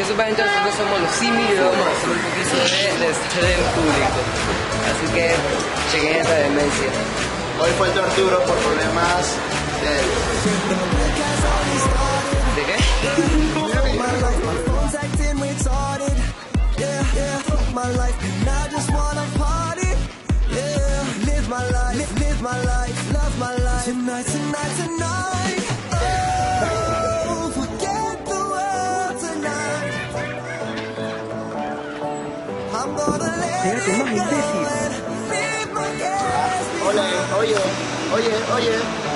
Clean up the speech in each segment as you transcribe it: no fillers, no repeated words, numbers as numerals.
que supuestamente nosotros somos los simios y vamos a hacer un poquito de estrés en público. Así que chequen esta demencia. Hoy faltó Arturo por problemas de... ¿De qué? Oye.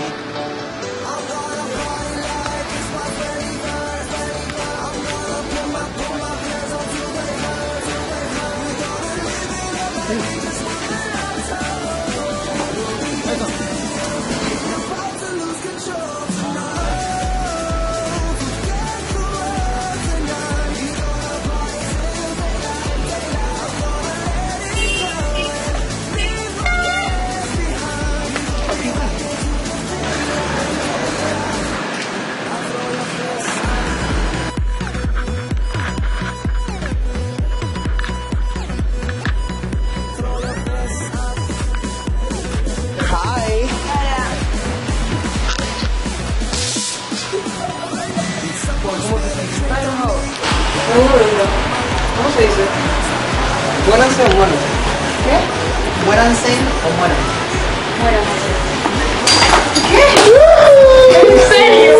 ¿Cómo se dice? ¿Muéranse o muéranse? ¿Qué? ¿Muéranse o muéranse? Muéranse. ¿Qué? ¿En serio?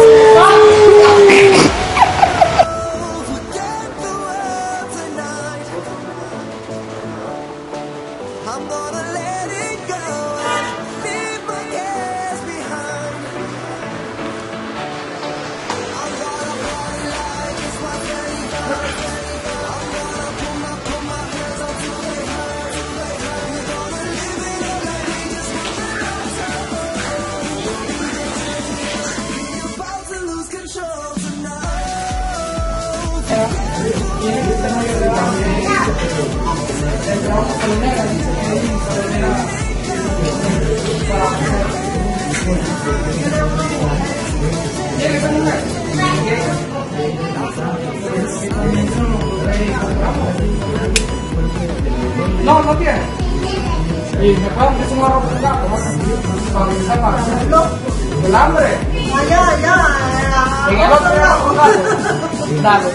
No tiene. Y me pueden decir un arroz con gato, para que sepa hacerlo. El hambre. Ya. En el otro arroz con gato. Dale.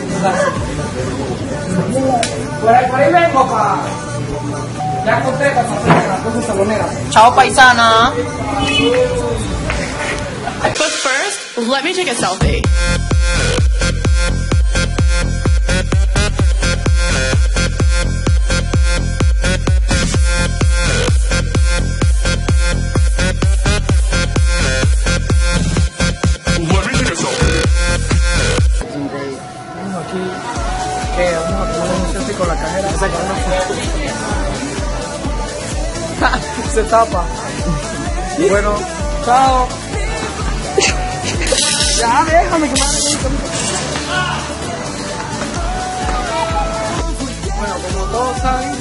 Por ahí vengo para... Ya encontré para hacer las cosas saloneras. Chao, paisana. But first, let me take a selfie. Vamos a poner un selfie con la cajera. Se tapa. Bueno, chao. Ya, déjame que me Bueno, como todos saben,